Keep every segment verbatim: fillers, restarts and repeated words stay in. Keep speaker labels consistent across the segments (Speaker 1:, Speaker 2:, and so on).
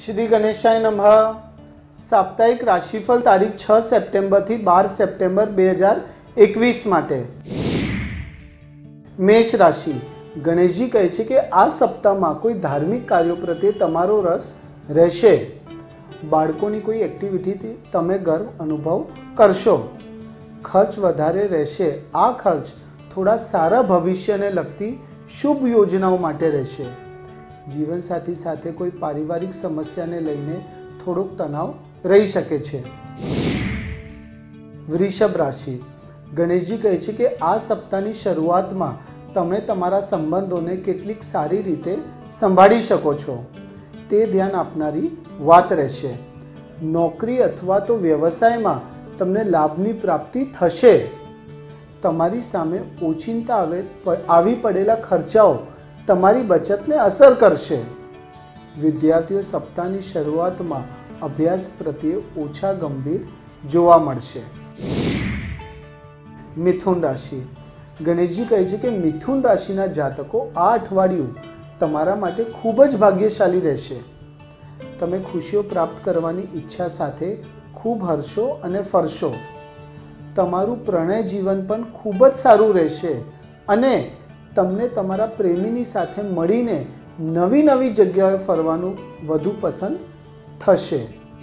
Speaker 1: श्री गणेशाय नमः। साप्ताहिक राशिफल तारीख छ सप्टेम्बर थी बार सप्टेम्बर बे हज़ार एकवीस माटे। मेष राशि। गणेशजी कहे छे के आ सप्ताहमां कोई धार्मिक कार्यों प्रत्ये तमारो रस रहेशे। बाळकोनी कोई एक्टिविटीथी तमे गर्व अनुभव करशो। खर्च वधारे रहेशे। आ खर्च थोड़ा सारा भविष्यने लगती शुभ योजनाओं माटे रहेशे। जीवनसाथी साथे कोई पारिवारिक समस्या ने लईने थोड़ोक तनाव रही शके छे। वृषभ राशि। गणेशजी कहे छे के आ सप्ताहनी शरूआतमां तमे तमारा संबंधोने केटलीक सारी रीते संभाळी शको छो, ते ध्यान आपनारी वात रहेशे। नौकरी अथवा तो व्यवसायमां तमने लाभनी प्राप्ति थशे। तमारी सामे ओचिंता आवे आवी पड़ेला खर्चाओ तमारी बचतने असर करशे। विद्यार्थीओ सप्ताहनी शरूआतमां अभ्यास प्रत्ये ओछा गंभीर जोवा मळशे। मिथुन राशि। गणेशजी कहे छे के मिथुन राशिना जातको आ अठवाडियुं तमारा माटे खूब ज भाग्यशाली रहेशे। तमे खुशीओ प्राप्त करवानी इच्छा साथे खूब हरशो अने फरशो। तमारू प्रणय जीवन पण खूब ज सारू रहेशे अने तमने तमारा प्रेमीनी साथे मळीने नवी नवी जग्याए फरवानुं वधु पसंद थशे।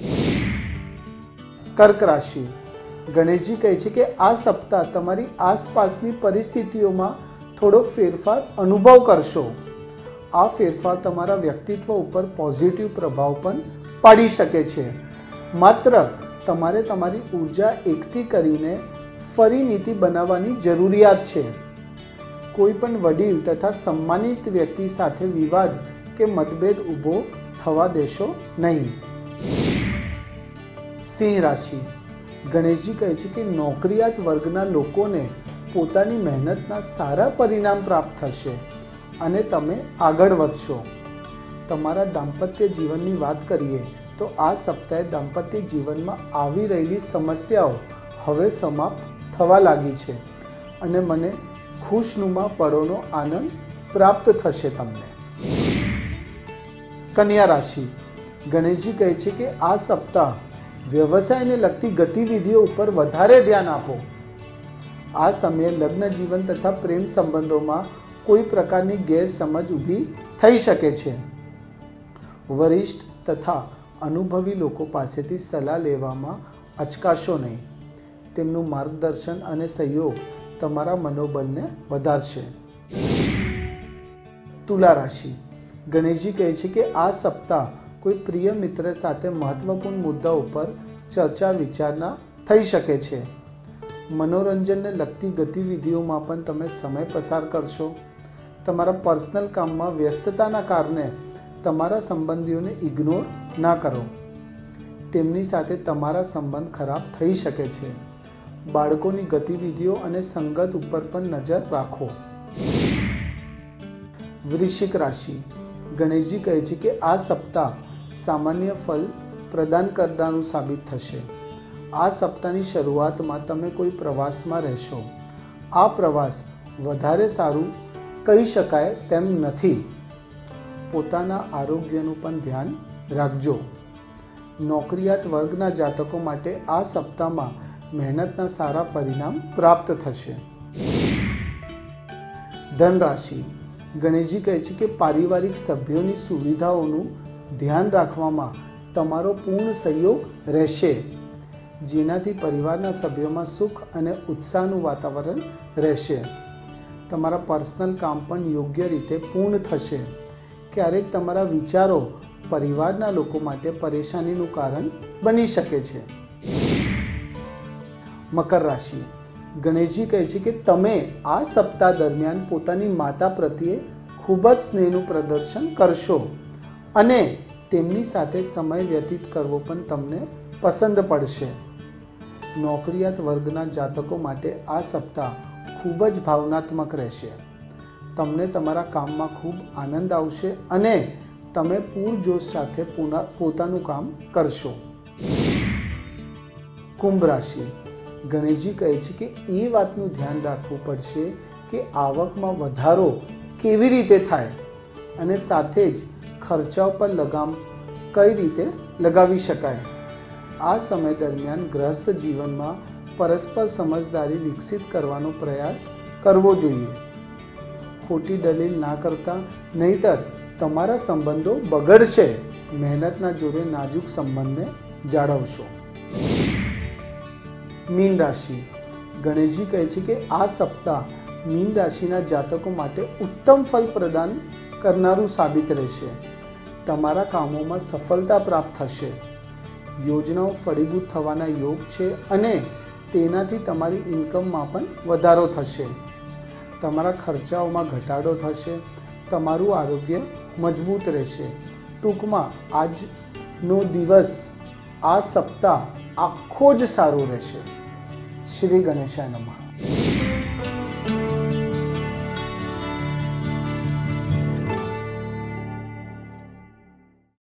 Speaker 1: कर्क राशि। गणेशजी कहे छे के आ सप्ताह तमारी आसपासनी परिस्थितिओमां थोड़ोक फेरफार अनुभव करशो। आ फेरफार तमारा व्यक्तित्व उपर पॉजिटिव प्रभाव पण पाडी शके छे। मात्र तमारे तमारी ऊर्जा एकठी करीने फरी नीति बनाववानी जरूरियात छे। कोई पण वडील तथा सम्मानित व्यक्ति साथे विवाद के मतभेद उभो थवा देशो नहीं। सिंह राशि। गणेशजी कहे छे कि नौकरियात वर्गना लोकोने पोतानी मेहनतना सारा परिणाम प्राप्त थशे अने तमे आगळ वधशो। तमारा दाम्पत्य जीवननी वात करीए तो आ सप्ताहे दाम्पत्य जीवनमां आवी रहेली समस्याओ हवे समाप्त थवा लागी छे अने मने खुशनुमा पड़ोनो आनंद प्राप्त थशे तमने। कन्या राशि। गणेशजी कहे छे कि आ सप्ताह व्यवसाय ने लगती गतिविधिओ पर वधारे ध्यान आपो। आ समय लग्न जीवन तथा प्रेम संबंधों में कोई प्रकारनी गैरसमझ ऊभी थई शके छे। वरिष्ठ तथा अनुभवी लोको पासेथी सलाह लेवामां अचकाशो नहीं। तेमनुं मार्गदर्शन अने सहयोग तमारा मनोबलने वधारशे। तुला राशि। गणेशजी कहे छे कि आ सप्ताह कोई प्रिय मित्र साथे महत्वपूर्ण मुद्दाओं पर चर्चा विचारना थई शके छे। मनोरंजन ने लगती गतिविधिओं में पण तमे समय पसार करशो। तमारा पर्सनल काम में व्यस्तताना कारणे तमारा संबंधीओने इग्नोर ना करो। तेमनी साथे तमारा संबंध खराब थई शके छे। बाळकोनी गतिविधिओ अने संगत उपर पण नजर राखो। वृश्चिक राशि। गणेशजी कहे छे कि आ सप्ताह सामान्य फल प्रदान करनारू साबित थशे। आ सप्ताहनी शरूआतमां तमे कोई प्रवासमां रहेशो। आ प्रवास वधारे सारू कही शकाय तेम नथी। पोताना आरोग्यनुं पण ध्यान राखजो। नौकरियात वर्गना जातको माटे आ सप्ताहमां मेहनतना सारा परिणाम प्राप्त थशे। धन राशि। गणेशजी कहे छे कि पारिवारिक सभ्योनी सुविधाओनुं ध्यान राखवामां तमारो पूर्ण सहयोग रहेशे, जेनाथी परिवारना सभ्योमां सुख अने उत्साहनुं वातावरण रहेशे। तमारा पर्सनल काम पण योग्य रीते पूर्ण थशे। क्यारेक तमारा विचारो परिवारना लोको माटे परेशानीनुं कारण बनी शके छे। मकर राशि। गणेशजी कहे छे कि तमे आ सप्ताह दरमियान पोतानी माता प्रत्ये खूब ज स्नेहनुं प्रदर्शन करशो अने तेमनी साथे समय व्यतीत करवो पण तमने पसंद पड़शे। नौकरियात वर्गना जातको माटे आ सप्ताह खूब ज भावनात्मक रहेशे। तमने तमारा काममां खूब आनंद आवशे अने तमे पूरजोश साथे पोतानुं काम करशो। कुंभ राशि। गणेशजी कहे छे कि ए वातनुं ध्यान राखवुं पड़शे कि आवकमां वधारो केवी रीते थाय अने साथे ज खर्चाओ पर लगाम કઈ રીતે લગાવી શકાય. આ સમય દરમિયાન ગૃહસ્થ જીવનમાં પરસ્પર સમજદારી વિકસિત કરવાનો પ્રયાસ કરવો જોઈએ. ખોટી દલીલ ના કરતા, નહીતર તમારા સંબંધો બગડશે. મહેનતના જોરે નાજુક સંબંધને જાળવશો. મીન રાશિ. ગણેશજી કહે છે કે આ સપ્તાહ મીન રાશિના જાતકો માટે ઉત્તમ ફળ પ્રદાન કરનારું સાબિત રહેશે. તમારા કામોમાં સફળતા પ્રાપ્ત થશે. યોજનાઓ ફળીભૂત થવાના યોગ છે અને તેનાથી તમારી ઇન્કમમાં પણ વધારો થશે. તમારા ખર્ચાઓમાં ઘટાડો થશે. તમારું આરોગ્ય મજબૂત રહેશે. ટૂંકમાં આજનો દિવસ, આ સપ્તાહ આખો જ સારો રહેશે. શ્રી ગણેશાય નમઃ.